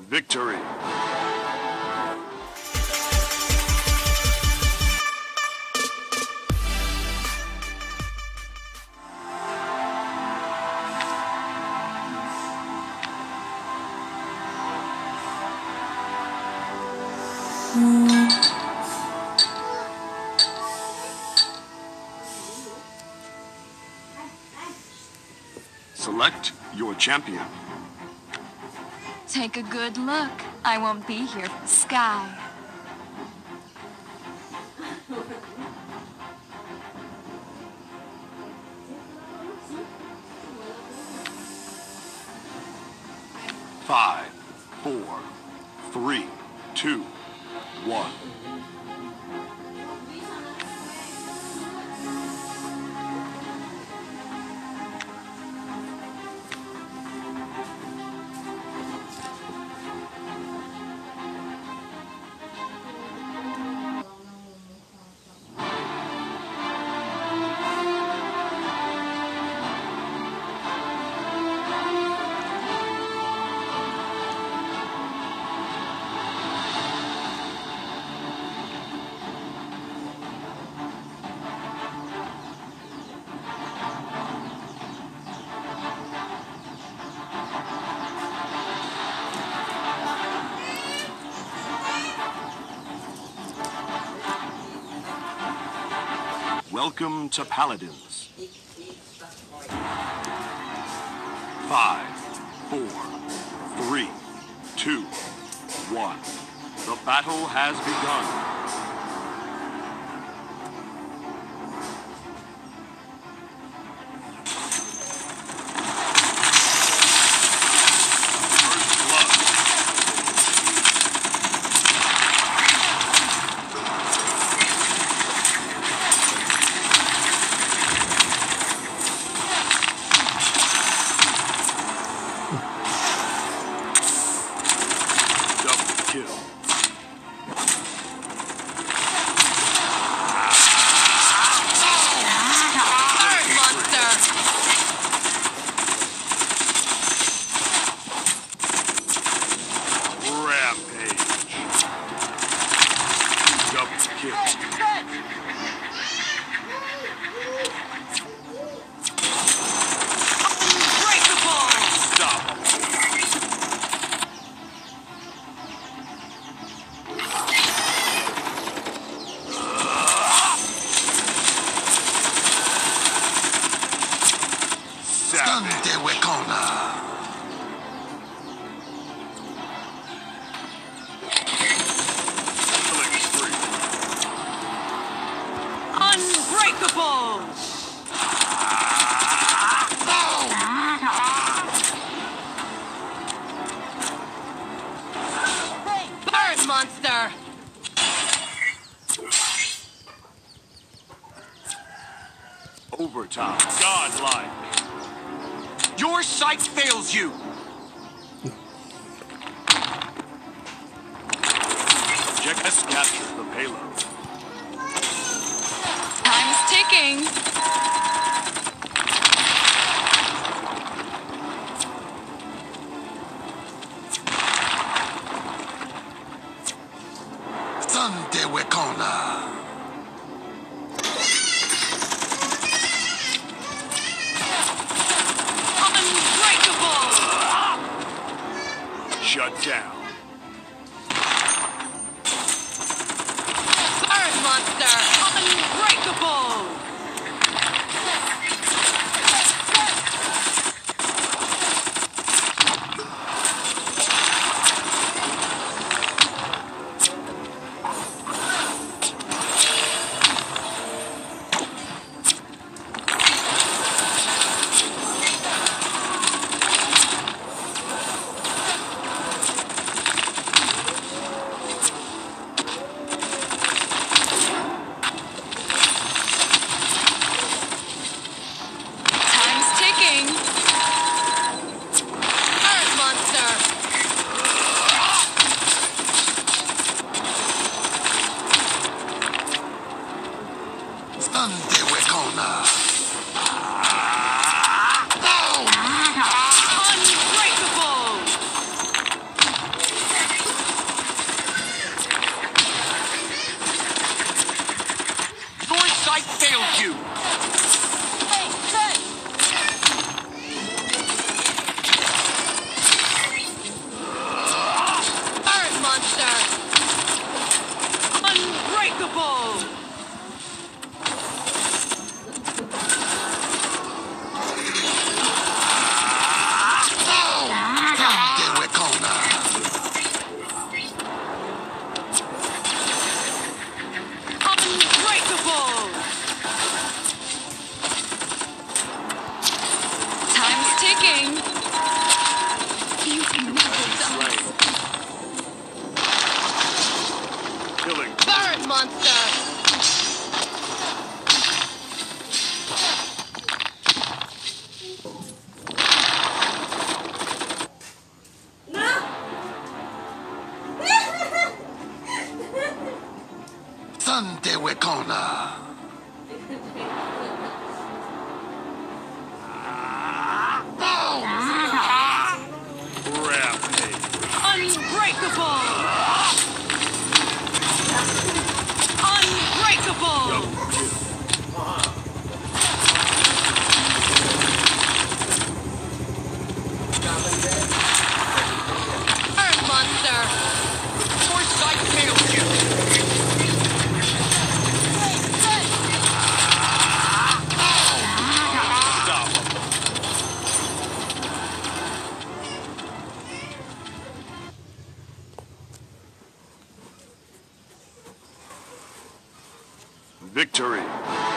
Victory. Select your champion. Take a good look. I won't be here for the sky. Five, 4, 3, 2, 1. Welcome to Paladins. 5, 4, 3, 2, 1. The battle has begun. Monster! Overtime. Godlike. Your sight fails you! Object has captured the payload. Time's ticking. Shut down. Burn, monster! Unbreakable! monster! Unbreakable! Unbreakable! Time's ticking. You can never die. Killing. Burn, monster! Sante Wekona. Rampage. Unbreakable! Unbreakable! Double kill. Burn, monster! Your sight fails you. Stop him. Victory.